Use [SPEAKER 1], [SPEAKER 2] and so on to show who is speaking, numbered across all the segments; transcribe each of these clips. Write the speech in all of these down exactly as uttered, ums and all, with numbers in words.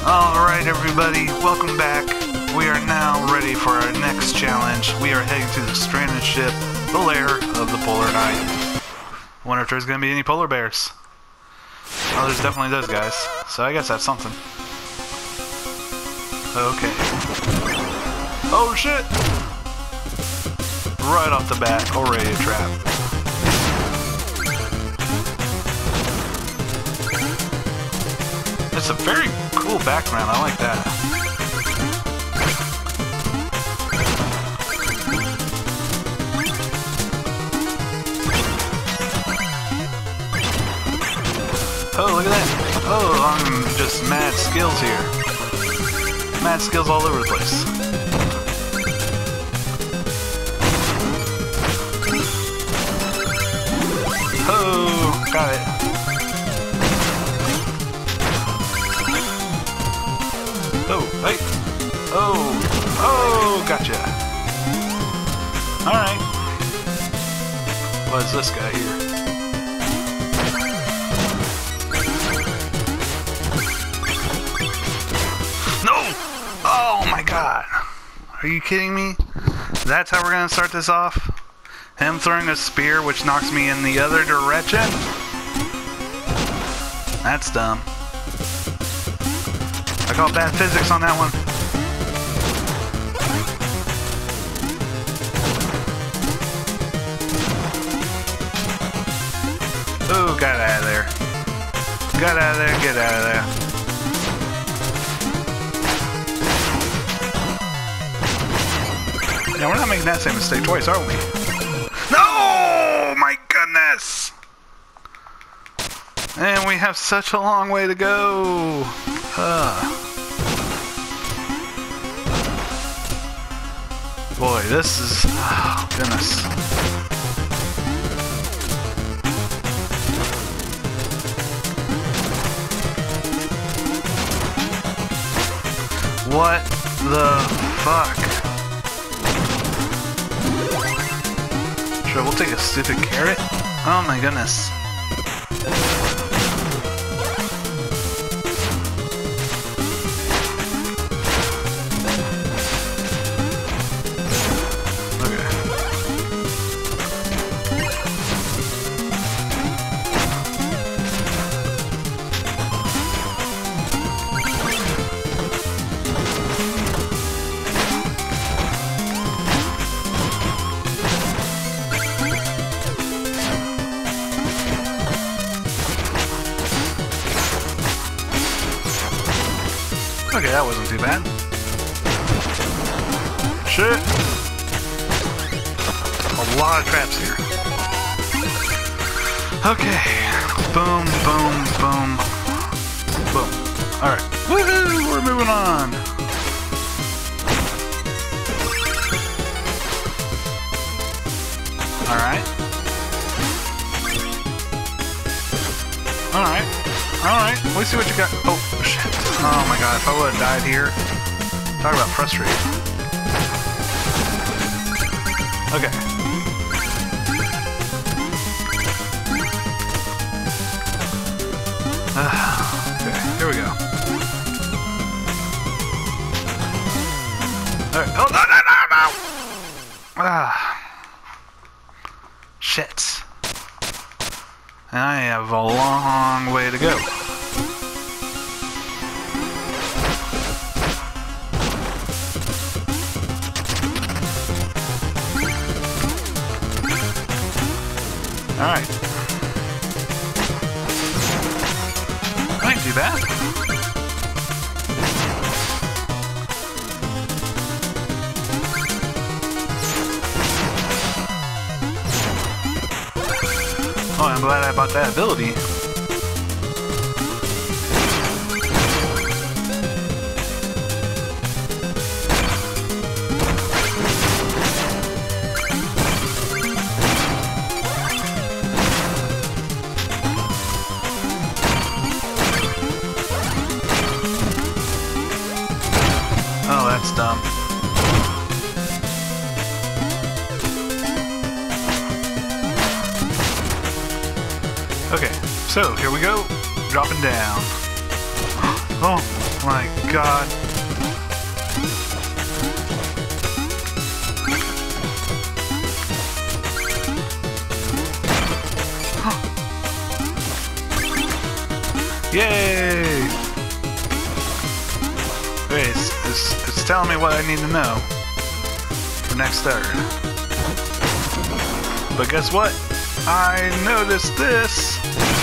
[SPEAKER 1] Alright everybody, welcome back. We are now ready for our next challenge. We are heading to the stranded ship, the lair of the Polar Knight. Wonder if there's gonna be any polar bears. Oh, there's definitely those guys. So I guess that's something. Okay. Oh shit! Right off the bat, already a trap. It's a very cool background, I like that. Oh, look at that. Oh, I'm just mad skills here. Mad skills all over the place. Oh, got it. Oh, hey! Oh! Oh, gotcha! Alright. What is this guy here? No! Oh my god! Are you kidding me? That's how we're gonna start this off? Him throwing a spear which knocks me in the other direction? That's dumb. I call bad physics on that one. Ooh, got out of there. Got out of there, get out of there. Yeah, we're not making that same mistake twice, are we? No! My goodness! And we have such a long way to go. Uh. Boy, this is... Oh, goodness. What the fuck? Sure, we'll take a stupid carrot. Oh my goodness. Okay, that wasn't too bad. Shit! A lot of traps here. Okay. Boom, boom, boom. Boom. Alright. Woohoo! We're moving on! Alright. Alright. Alright. Let's see what you got. Oh, shit. Oh my god, if I would have died here. Talk about frustrating. Okay. Uh, okay, here we go. Alright. Oh, no, no, no, no! Ah. Shit. And I have a long way to go. Alright. That ain't too bad. Oh, I'm glad I bought that ability. Oh, that's dumb. Okay, so here we go. Dropping down. Oh, My God. Yay! Okay, it's, it's, it's telling me what I need to know for next third. But guess what? I noticed this!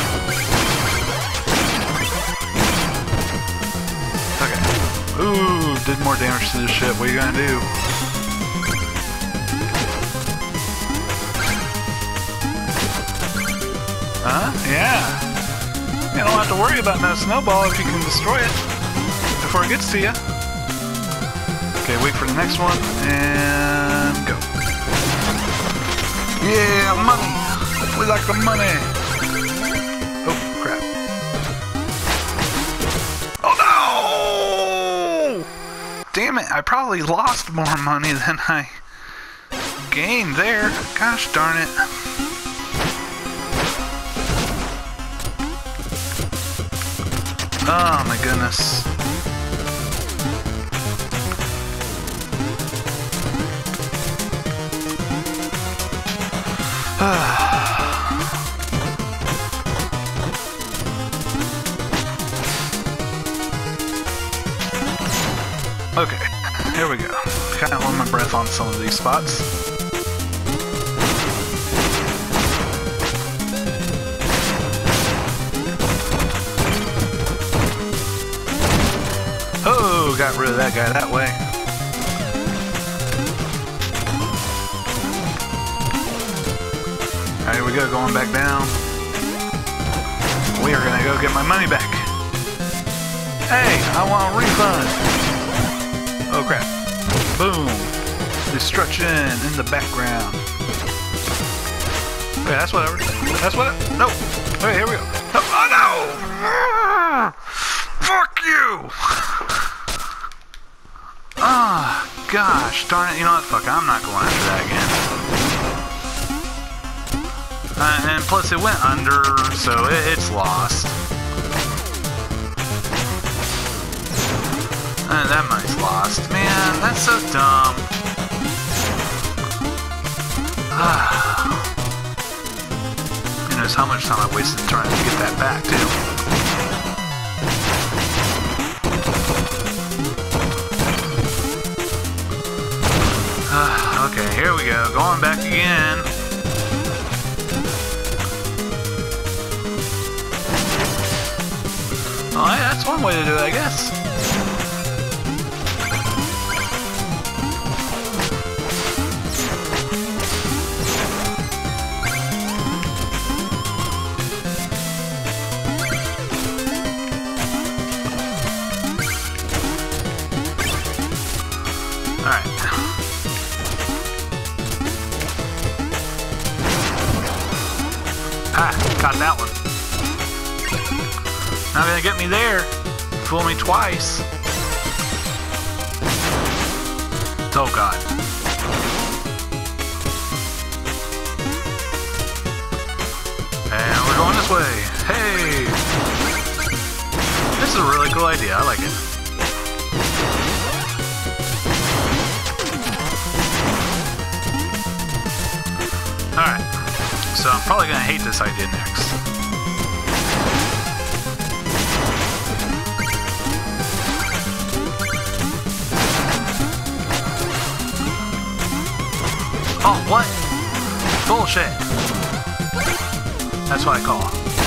[SPEAKER 1] Okay. Ooh, did more damage to this ship. What are you gonna do? Huh? Yeah. You don't have to worry about no snowball if you can destroy it before it gets to you. Okay, wait for the next one, and go. Yeah, money! We like the money! Oh, crap. Oh no! Damn it, I probably lost more money than I gained there. Gosh darn it. Oh my goodness. Okay, here we go. Kind of hold my breath on some of these spots. Oh, got rid of that guy that way. Alright, here we go, going back down. We are gonna go get my money back. Hey, I want a refund. Oh crap. Boom. Destruction in the background. Okay, that's whatever. That's what. No. Okay, here we go. Oh no! Fuck you! Ah, oh, gosh, darn it. You know what? Fuck, I'm not going after that again. Uh, and plus it went under, so it, it's lost. Uh, that money's lost. Man, that's so dumb. Ah. You know how much time I wasted trying to get that back, too. Uh, okay, here we go. Going back again. Oh, yeah, that's one way to do it, I guess. Alright. Ah, got that one. Not gonna get me there. Fool me twice. Oh god. And we're going this way. Hey! This is a really cool idea. I like it. Alright. So I'm probably gonna hate this idea next. Oh, what? Bullshit. That's what I call.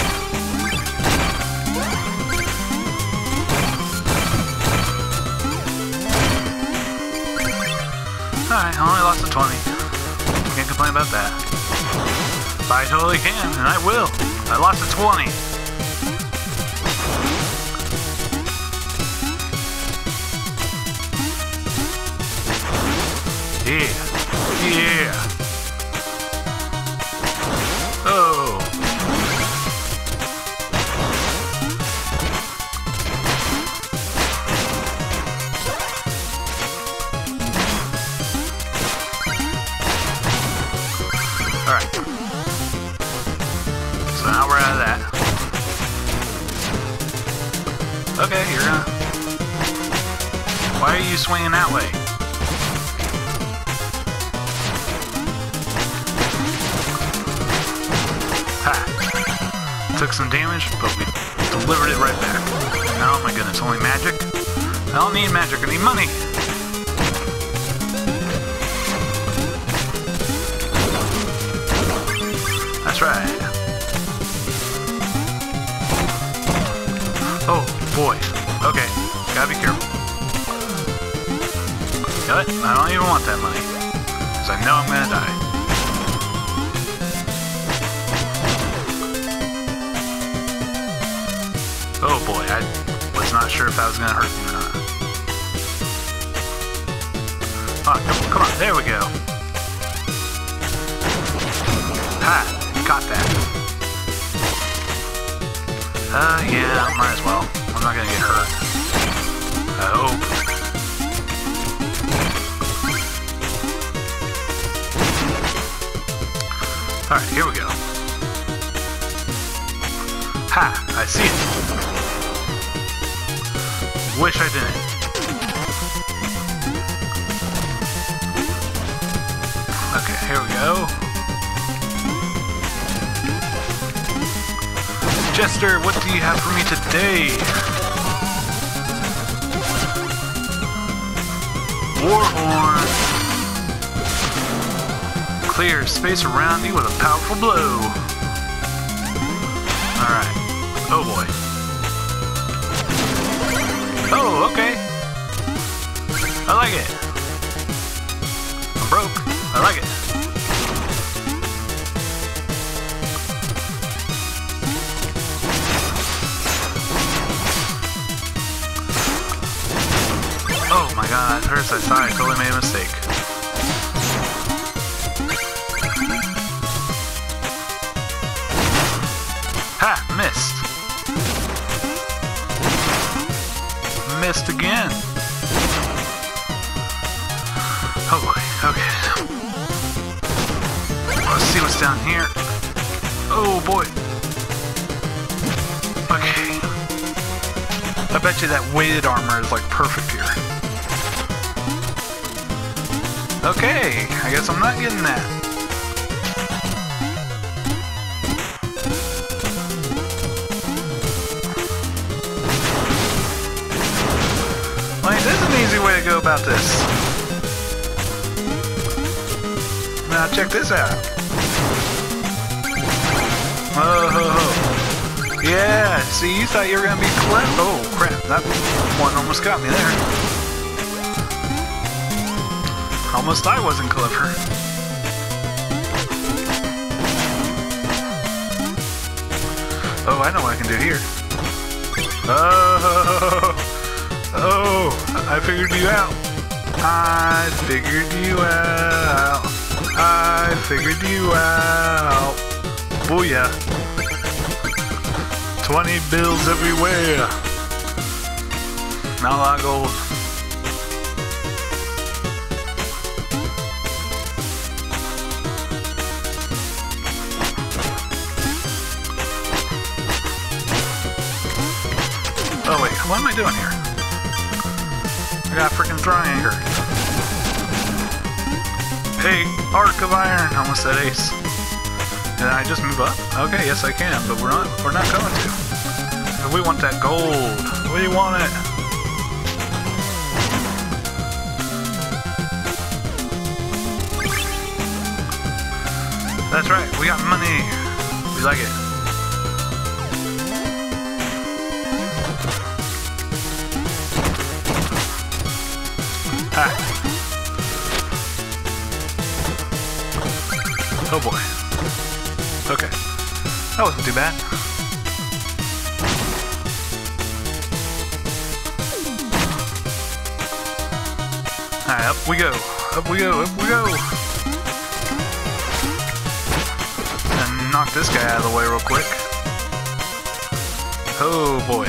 [SPEAKER 1] Alright, I only lost a twenty. Can't complain about that. But I totally can, and I will. I lost a twenty. Yeah. Yeah. Oh. Alright. So now we're out of that. Okay, you're gonna Why are you swinging that way? Ha! Took some damage, but we delivered it right back. Oh my goodness, only magic? I don't need magic, I need money! That's right. Oh, boy. Okay, gotta be careful. You know what? I don't even want that money. Because I know I'm gonna die. Oh boy, I was not sure if that was gonna hurt me or not. Oh, come, come on, there we go. Ha! Got that. Uh, yeah, might as well. I'm not gonna get hurt. I hope. Alright, here we go. Ha! I see it. Wish I didn't. Okay, here we go. Jester, what do you have for me today? Warhorn. Clear space around you with a powerful blow. Alright. Oh boy. Oh, okay. I like it. I'm broke. I like it. Oh my god, at first I thought I totally made a mistake. Ha! Missed. Missed again. Oh boy, okay. Let's see what's down here. Oh boy. Okay. I bet you that weighted armor is like perfect here. Okay, I guess I'm not getting that. Like, there's an easy way to go about this. Now check this out. Oh, ho, ho. Yeah, see, you thought you were gonna be clever. Oh crap, that one almost got me there. Almost I wasn't clever. Oh, I know what I can do here. Oh, oh, I figured you out. I figured you out. I figured you out. Booyah. twenty bills everywhere. Not a lot of gold. Oh wait, what am I doing here? I got a freaking throwing anchor. Hey, Arc of Iron! Almost said ace. Did I just move up? Okay, yes I can, but we're not we're not going to. We want that gold. We want it. That's right, we got money. We like it. Ah. Oh boy. Okay. That wasn't too bad. Alright, up we go. Up we go, up we go. And knock this guy out of the way real quick. Oh boy.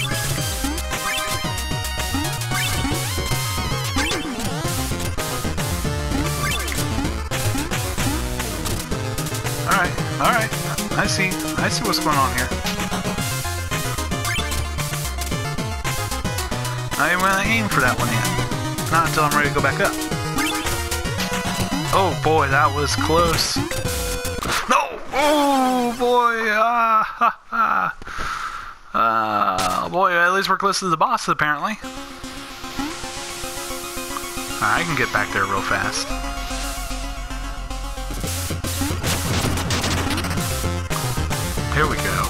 [SPEAKER 1] Alright, alright. I see. I see what's going on here. Not even gonna aim for that one yet. Not until I'm ready to go back up. Oh boy, that was close. No! Oh boy! Ah, ha, ha. Uh, boy, at least we're close to the boss, apparently. I can get back there real fast. Here we go.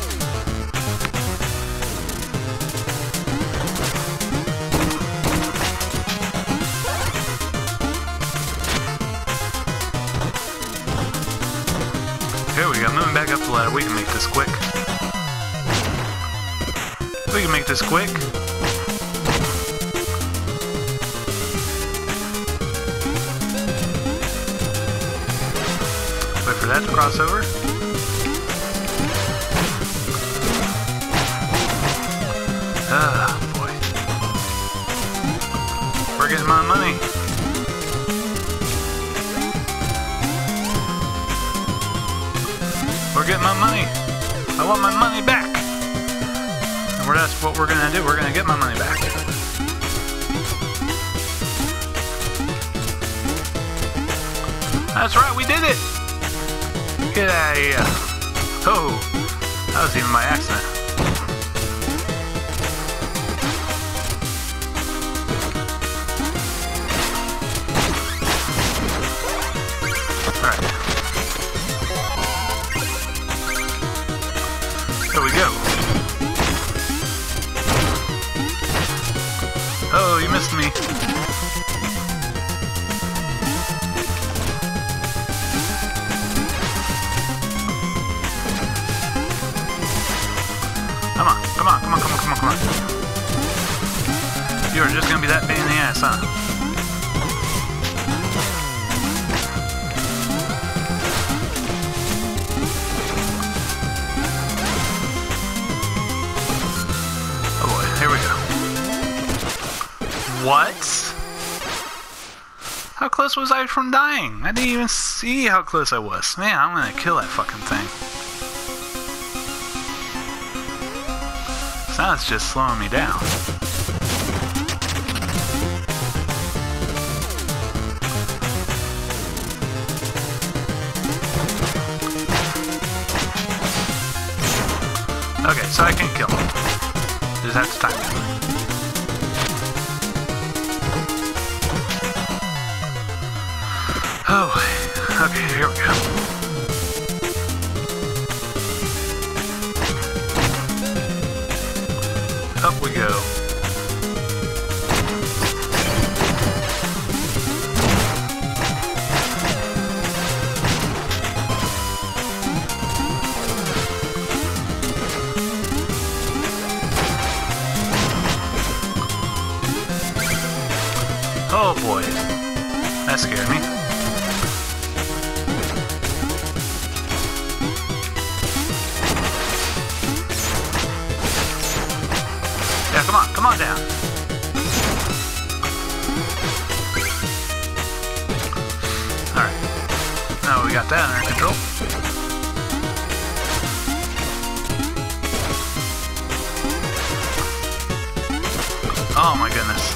[SPEAKER 1] Here we go, moving back up the ladder. We can make this quick. We can make this quick. Wait for that to cross over. Ah, boy. We're getting my money. We're getting my money. I want my money back. And that's what we're gonna do. We're gonna get my money back. That's right, we did it! Get out of here. Oh, that was even by accident. Alright. There we go. Oh, you missed me. Come on, come on, come on, come on, come on, come on. You're just gonna be that pain in the ass, huh? Oh boy, here we go. What? How close was I from dying? I didn't even see how close I was. Man, I'm gonna kill that fucking thing. Now it's just slowing me down. Okay, so I can't kill him. Just have to time it. Oh, okay, here we go. Up we go. Oh boy. That scared me. Yeah, come on, come on down. Alright. Now we got that under control. Oh my goodness.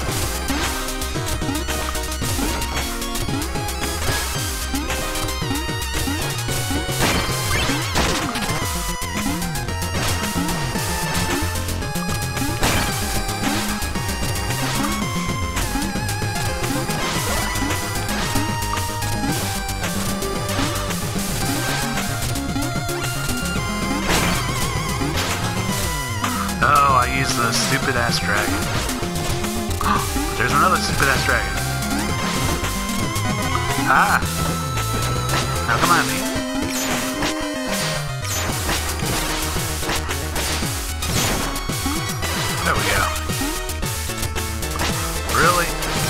[SPEAKER 1] Oh, I used the stupid ass dragon. There's another stupid ass dragon. Ah! Now come on, me. There we go. Really?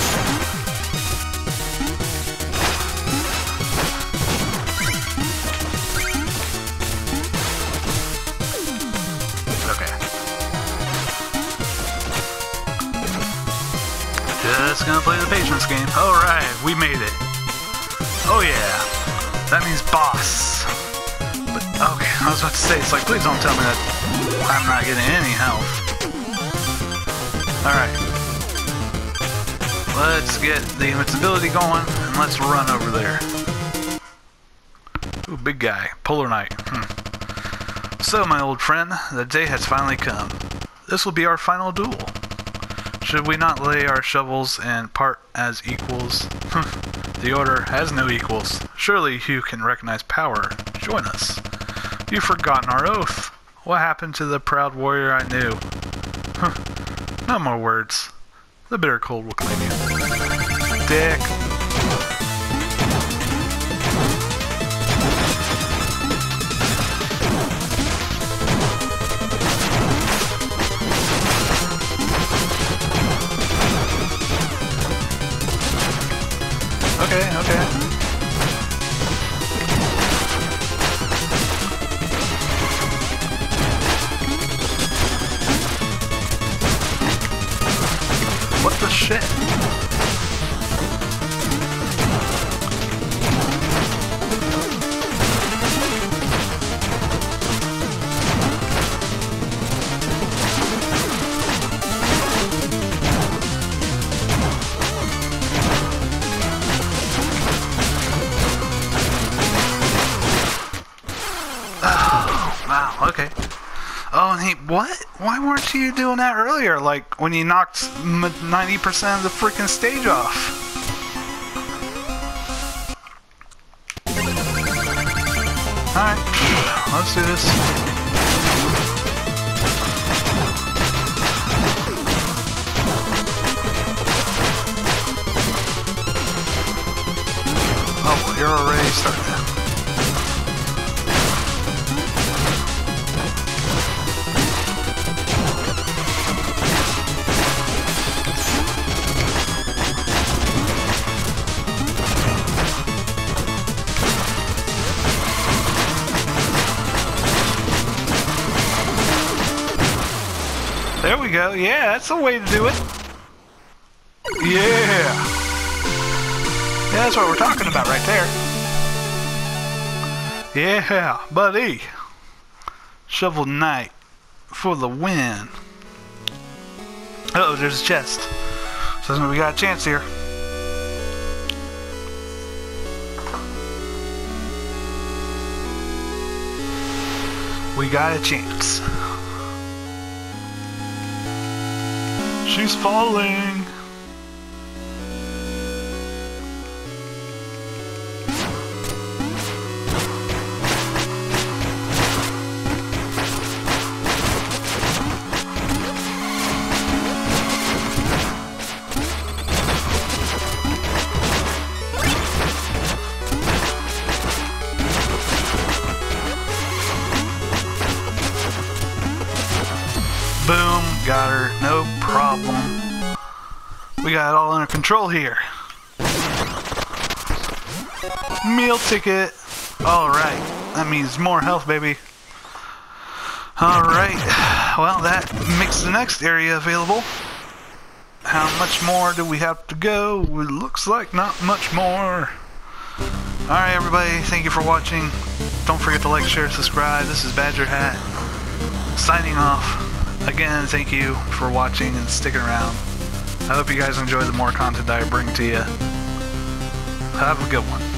[SPEAKER 1] Just gonna play the patience game. Alright, we made it. Oh yeah. That means boss. But, okay, I was about to say, it's like, please don't tell me that I'm not getting any health. Alright. let's get the invincibility going and let's run over there. Ooh, big guy. Polar Knight. Hmm. So, my old friend, the day has finally come. This will be our final duel. Should we not lay our shovels and part as equals? The Order has no equals. Surely you can recognize power. Join us. You've forgotten our oath. What happened to the proud warrior I knew? No more words. The bitter cold will claim you. Dick. Okay, okay. What the shit? Okay. Oh, and he, what? Why weren't you doing that earlier? Like, when you knocked ninety percent of the freaking stage off? Alright, let's do this. Oh, you're already starting. There we go. Yeah, that's the way to do it. Yeah. Yeah, that's what we're talking about right there. Yeah, buddy. Shovel Knight for the win. Uh oh, there's a chest. So we got a chance here. We got a chance. She's falling. Boom, got her, no problem. We got it all under control here. Meal ticket. Alright, that means more health, baby. Alright, well that makes the next area available. How much more do we have to go? It looks like not much more. Alright everybody, thank you for watching. Don't forget to like, share, subscribe. This is Badger Hat, signing off. Again, thank you for watching and sticking around. I hope you guys enjoy the more content I bring to you. Have a good one.